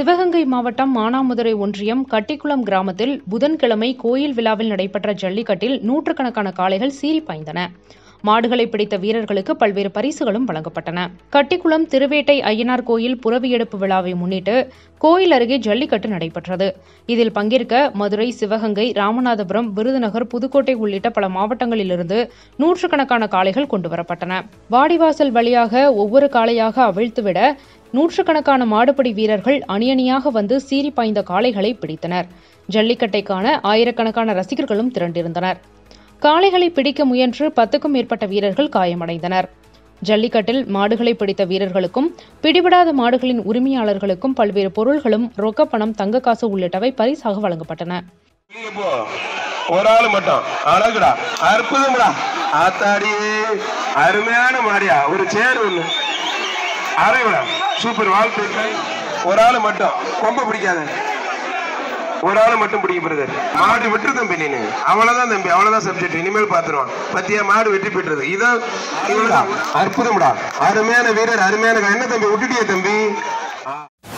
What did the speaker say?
சிவகங்கை மாவட்டம் மானாமதுரை ஒன்றியம் கட்டிக்குளம் கிராமத்தில் புதன்கிழமை கோயில் விழாவில் நடைபெற்ற ஜல்லிக்கட்டில் நூற்றுக்கணக்கான காளைகள் சீறி பாய்ந்தன. மாடுகளை பிடித்த வீரர்களுக்கு பல்வேறு பரிசுகளும் வழங்கப்பட்டன. கட்டிக்குளம் திருவேட்டை ஐயனார் கோயில் புறவியெடுப்பு விழாவை முன்னிட்டு கோயில் அருகே ஜல்லிக்கட்டு நடைபெற்றது. இதில் பங்கேற்க மதுரை, சிவகங்கை, ராமநாதபுரம், விருதுநகர், புதுக்கோட்டை உள்ளிட்ட பல மாவட்டங்களிலிருந்து நூற்றுக்கணக்கான காளைகள் கொண்டுவரப்பட்டன. வாடிவாசல் வழியாக ஒவ்வொரு காளையாக அவிழ்த்துவிட நூற்றுக்கணக்கான மாடுபிடி வீரர்கள் அணியணியாக வந்து சீறி பாய்ந்த காளைகளை பிடித்தனர். ஜல்லிக்கட்டை காண ஆயிரக்கணக்கான ரசிகர்களும் திரண்டிருந்தனர். காளைகளை பிடிக்க முயன்று 10க்கும் மேற்பட்ட வீரர்கள் காயமடைந்தனர். ஜல்லிக்கட்டில் மாடுகளை பிடித்த வீரர்களுக்கும் பிடிபடாத மாடுகளின் உரிமையாளர்களுக்கும் பல்வேறு பொருள்களும் ரொக்கப்பணம், தங்க காசு உள்ளிட்டவை பரிசாக வழங்கப்பட்டன. ஒரு ஆள் மட்டும் அழகுடா, அற்புதம்டா, ஆத்தாடி அருமையான மாடியா, ஒரு சேர் ஒண்ணு அரைவிடா, சூப்பர், வாழ்த்துக்கள். ஒரு ஆள் மட்டும் கொம்ப பிடிக்காத, ஒரு ஆள் மட்டும் பிடிக்கும் பிரதர். மாடு விட்டுரு தம்பி, நீனு அவ்வளவுதான் தம்பி, அவ்வளவுதான் சப்ஜெக்ட், இனிமேல் பாத்துருவான். பத்தியா, மாடு வெற்றி பெற்றது. இதான் அற்புதம்டா, அருமையான வீரர், அருமையான என்ன தம்பி விட்டுட்டிய தம்பி.